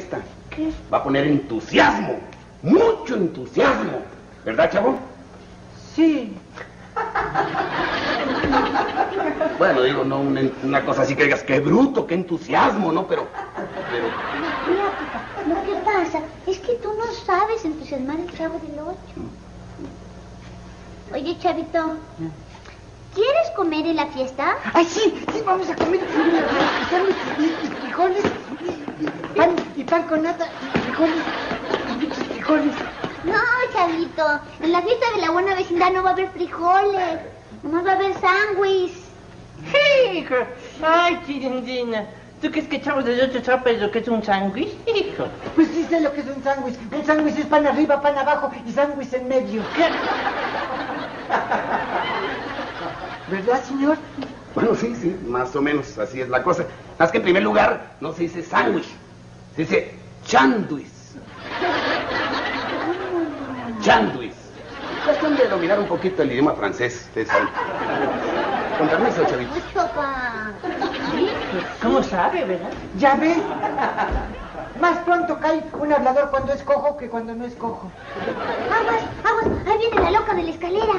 fiesta. ¿Qué? Va a poner entusiasmo, mucho entusiasmo. ¿Verdad, chavo? Sí. Bueno, digo, no una cosa así que digas, qué bruto, qué entusiasmo, ¿no? Pero... Mira, papá, lo que pasa es que tú no sabes entusiasmar al Chavo del 8. Oye, Chavito, ¿quieres comer en la fiesta? ¡Ay, sí! Sí, vamos a comer y frijoles, y pan con nata, y frijoles, y muchos frijoles. No, Chavito, en la fiesta de la buena vecindad no va a haber frijoles, nomás va a haber sándwich. Hijo, ay, Chilindrina, ¿tú crees que Chavos del 8 sabes lo que es un sándwich, hijo? Pues sí sé lo que es un sándwich. Un sándwich es pan arriba, pan abajo y sándwich en medio. ¿Verdad, señor? Bueno, sí, más o menos, así es la cosa. Más que en primer lugar, no se dice sándwich, se dice chanduis. Chanduis. Cuestión de dominar un poquito el idioma francés, ustedes saben. Con permiso, chavito. Pues, papá. ¿Cómo sabe, verdad? ¿Ya ves? Más pronto cae un hablador cuando es cojo que cuando no es cojo. Aguas, aguas, ahí viene la loca de la escalera.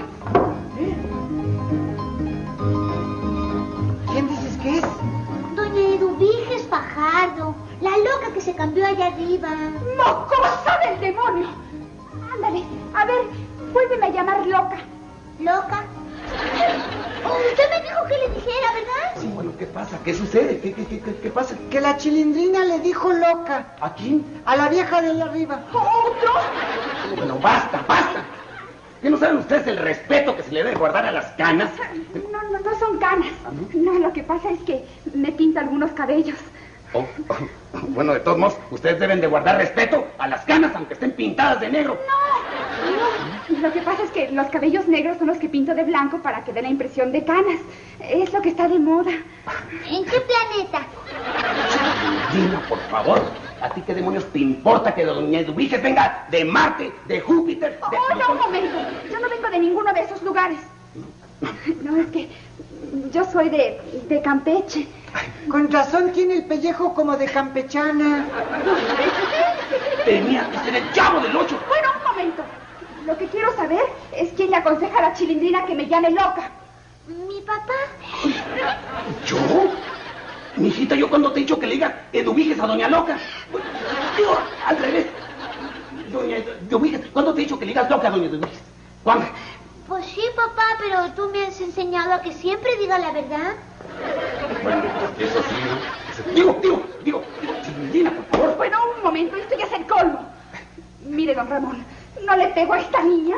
¿Quién dices que es? Doña Eduviges Fajardo, la loca que se cambió allá arriba. ¡Mocosa del demonio! Ándale, a ver, vuélveme a llamar loca. ¿Loca? Oh, usted me dijo que le dijera, ¿verdad? Sí, bueno, ¿qué pasa? ¿Qué sucede? ¿Qué pasa? Que la Chilindrina le dijo loca. ¿A quién? A la vieja de allá arriba. ¡Otro! Bueno, basta. ¿Qué no saben ustedes el respeto que se le debe guardar a las canas? No son canas. No, lo que pasa es que me pinto algunos cabellos. Bueno, de todos modos, ustedes deben de guardar respeto a las canas, aunque estén pintadas de negro. No, lo que pasa es que los cabellos negros son los que pinto de blanco para que dé la impresión de canas. Es lo que está de moda. ¿En qué planeta? Dina, por favor. ¿A ti qué demonios te importa que doña Eduviges venga de Marte, de Júpiter, de No, un momento. Yo no vengo de ninguno de esos lugares. No, es que yo soy de Campeche. Con razón tiene el pellejo como de campechana. Tenía que ser el Chavo del 8. Bueno, un momento. Lo que quiero saber es quién le aconseja a la Chilindrina que me llame loca. ¿Mi papá? ¿Yo? Mijita, ¿yo cuando te he dicho que le digas Eduviges a doña loca? Digo, al revés. Doña Eduviges, ¿cuándo te he dicho que le digas loca a doña Eduviges? ¿Cuándo? Pues sí, papá, pero tú me has enseñado a que siempre diga la verdad. Bueno, eso sí, ¿no? Digo, Chilindrina, por favor. Bueno, un momento, esto ya es el colmo. Mire, don Ramón, no le pego a esta niña.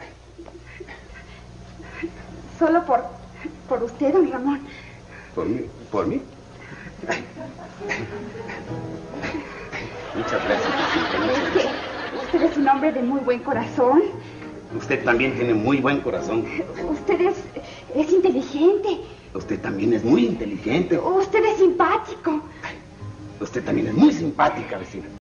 Solo por usted, don Ramón. ¿Por mí? Muchas gracias, Jacinta, muchas Es gracias. que usted es un hombre de muy buen corazón. Usted también tiene muy buen corazón. Usted es inteligente. Usted también es muy inteligente. Usted es simpático. Usted también es muy simpática, vecina.